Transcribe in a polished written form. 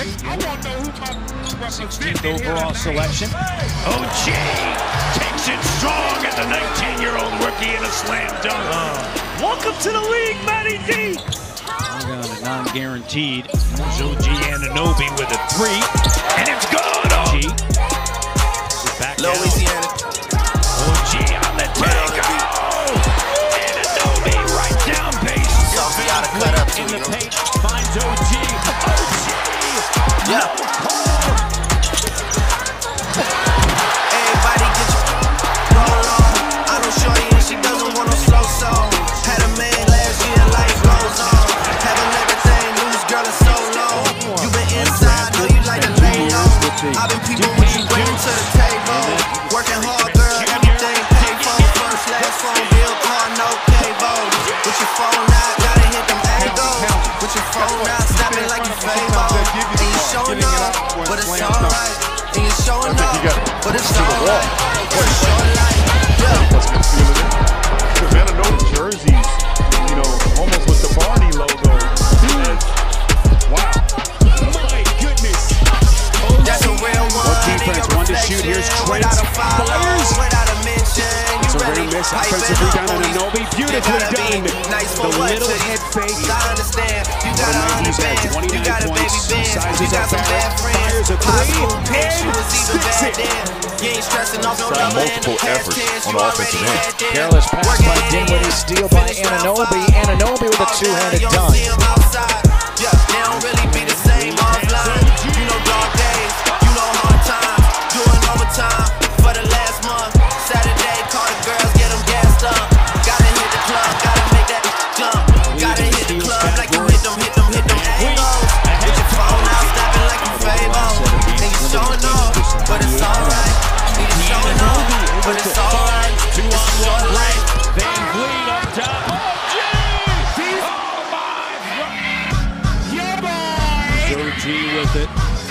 I want to know who my 16th overall selection. OG takes it strong as a 19-year-old rookie in a slam dunk. Welcome to the league, Matty D. On a non-guaranteed. There's OG Anunoby with a three, and it's good. OG. Back Louisiana. OG on the take. Anunoby right down base. Sophie ought to cut up In the too. paint, finds OG. Yeah. Everybody get your roll on. I know shorty and she doesn't want no slow song. Had a man last year, life goes on. Having everything, knew this girl is so long. You been inside, know you like to lay low. I've been people what you bringing to the table. Working hard, girl, everything paid for. First, last phone bill, car, no cable. With your phone out, gotta hit them angles. With your phone out, snapping like you Fable. And you showing up, but it's alright. And you showing up, but it's alright. It's a short life, yeah. Let's get feeling it. The Anunoby jerseys, you know, almost with the Barney logo. Wow. My goodness. That's a real one. Defense, one to shoot. Here's Trent. Fires. Without a mention. It's a rare miss. Offensive rebound on Anunoby. Beautifully done. The little head fake. You gotta understand. You gotta understand. You got a baby band. You got some bad friends. Fires a High three. school pitch. You was even Sticks bad it. then. You ain't stressing off no number in the multiple past efforts tense. on You the already offensive end. had them. Careless pass Working by in. Dinwiddie, steal by Finish round Anunoby. five. Anunoby with a All two-handed you don't dunk. see 'em outside. Yeah, they don't really be the same offline. You know dog days, you know hard times. Doing overtime for the last month. Saturday, call the girls, get them gassed up. Gotta hit the club, gotta make that jump. Gotta hit the club like you hit them angles. With your phone out, snapping like you Fable. And you showing off, but it's alright. And you showing off, but it's alright. It's a short life. Van Vliet up top. Yeah, boy. OG with it.